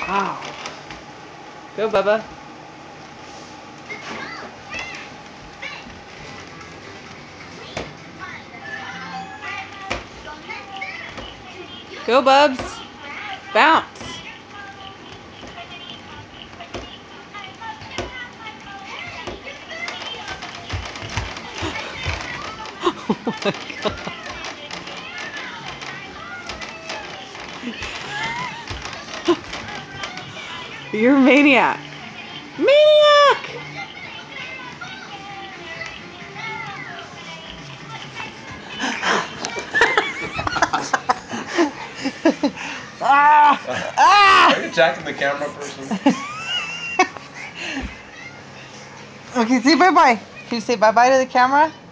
Wow. Go, Bubba. Go, Bubs. Bounce. Oh my God. You're a maniac. Maniac! Are you attacking the camera person? Okay, say bye-bye. Can you say bye-bye to the camera?